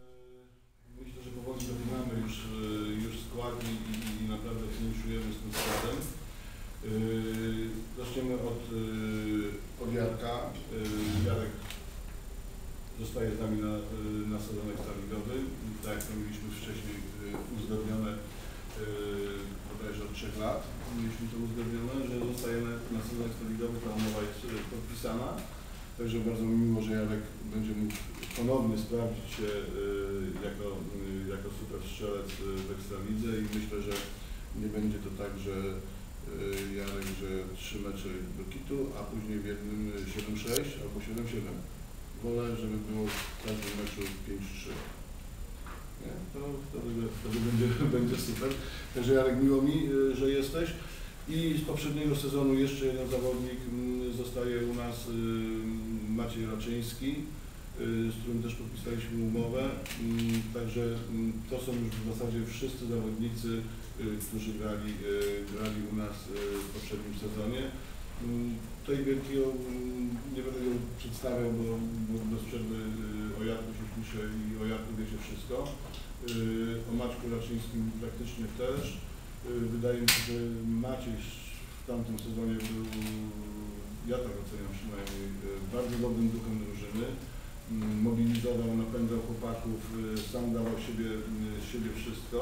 Myślę, że powoli dopinamy już skład i naprawdę finiszujemy z tym składem. Zaczniemy od Jarka. Jarek zostaje z nami na sezon ekstraligowy. Tak jak mieliśmy wcześniej uzgodnione, bodajże od 3 lat, mieliśmy to uzgodnione, że zostajemy na sezon ekstraligowy, ta umowa jest podpisana. Także bardzo mi miło, że Jarek będzie mógł ponownie sprawdzić się jako super strzelec w Ekstralidze i myślę, że nie będzie to tak, że Jarek, że 3 mecze do kitu, a później w jednym 7-6 albo 7-7. Wolę, żeby było w każdym meczu 5-3. Nie? To wtedy będzie super. Także Jarek, miło mi, że jesteś. I z poprzedniego sezonu jeszcze jeden zawodnik zostaje u nas, Maciej Raczyński, z którym też podpisaliśmy umowę. Także to są już w zasadzie wszyscy zawodnicy, którzy grali u nas w poprzednim sezonie. Tutaj wielkiego nie będę go przedstawiał, bo bez przerwy o Jarku się pisze i o Jarku wiecie wszystko. O Maćku Raczyńskim praktycznie też. Wydaje mi się, że Maciej w tamtym sezonie był, ja tak oceniam przynajmniej, bardzo dobrym duchem drużyny. Mobilizował, napędzał chłopaków, sam dawał siebie wszystko.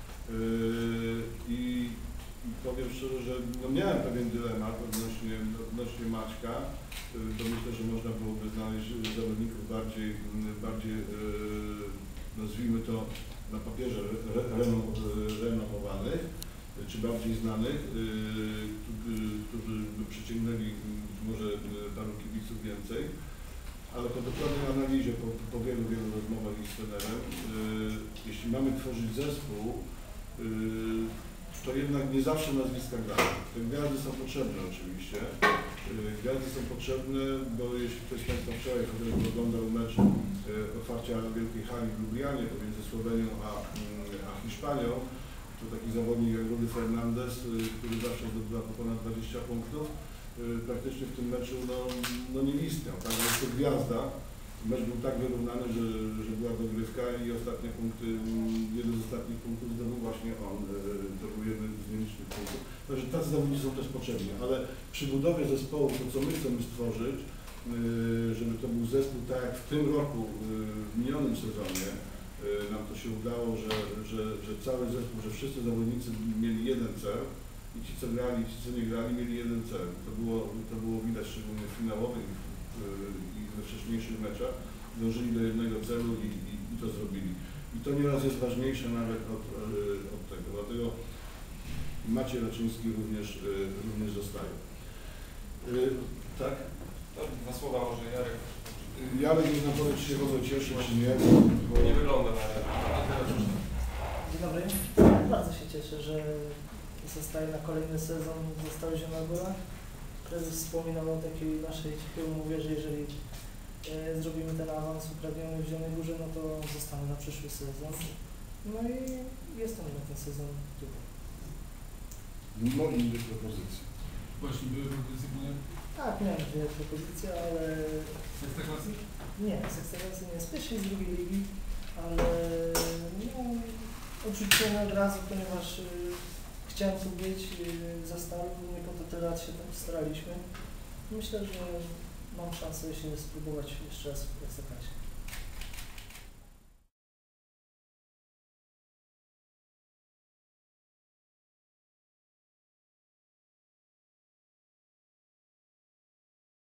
I powiem szczerze, że no miałem pewien dylemat odnośnie Maćka. To myślę, że można byłoby znaleźć zawodników bardziej nazwijmy to na papierze renomowanych, czy bardziej znanych, którzy by przyciągnęli być może paru kibiców więcej. Ale po dokładnej analizie, po wielu rozmowach z trenerem, jeśli mamy tworzyć zespół, to jednak nie zawsze nazwiska grają. Te gwiazdy są potrzebne oczywiście. Gwiazdy są potrzebne, bo jeśli ktoś z Państwa wczoraj oglądał mecz otwarcia wielkiej hali w Lublianie pomiędzy Słowenią a Hiszpanią, to taki zawodnik jak Rudy Fernandez, który zawsze zdobywa po ponad 20 punktów, praktycznie w tym meczu no nie istniał, tak? Ale jest to gwiazda. Mecz był tak wyrównany, że była dogrywka i ostatnie punkty, jeden z ostatnich punktów zdobył właśnie on. To był jeden z nielicznych punktów. Także tacy zawodnicy są też potrzebni, ale przy budowie zespołu, to co my chcemy stworzyć, żeby to był zespół tak jak w tym roku, w minionym sezonie, nam to się udało, że cały zespół, że wszyscy zawodnicy mieli jeden cel i ci co grali, ci co nie grali mieli jeden cel. To było widać szczególnie w finałowych i we wcześniejszych meczach. Dążyli do jednego celu i to zrobili. I to nieraz jest ważniejsze nawet od tego. Dlatego Maciej Raczyński również zostaje. Tak? To 2 słowa może Jarek. Jarek nie znam powiedzieć, czy się mogę cieszyć, czy nie. Bo nie wygląda na Dzień dobry. Bardzo się cieszę, że zostaje na kolejny sezon ze Stały Zielona Góra. Prezes wspominał o takiej naszej cichej umowie, że jeżeli zrobimy ten awans uprawniony w Zielonej Górze, no to zostanę na przyszły sezon. No i jestem na ten sezon tutaj. Mimo innych propozycji. Właśnie były propozycje, nie? Tak, miałem 2 propozycje, ale... Z Ekstraklasy? Nie, z Ekstraklasy nie, z pierwszej i z drugiej ligi, ale no, odrzuciłem od razu, ponieważ chciałem tu być za Stalą, nie po to tyle lat się tam staraliśmy. Myślę, że mam szansę się spróbować jeszcze raz w Ekstraklasie.